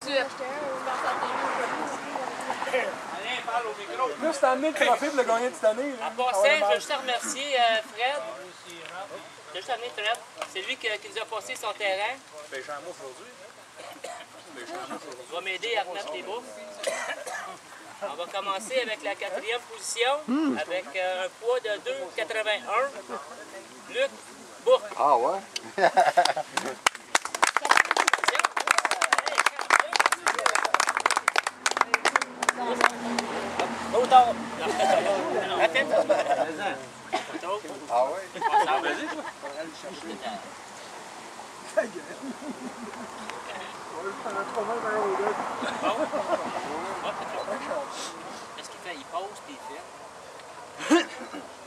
Allez, parle au micro. Là, c'est amené le trophée pour le gagner de cette année. En passant, je veux juste te remercier Fred. Je veux juste amener Fred. C'est lui qui nous a passé son terrain. Pêcher un mot aujourd'hui. Il va m'aider à remettre les bouffes. On va commencer avec la 4e position, avec un poids de 2,81. Luc Bourque. Ah ouais? Autant. Ah ouais? Vas-y. Qu'est-ce qu'il fait? Il pose puis il fait.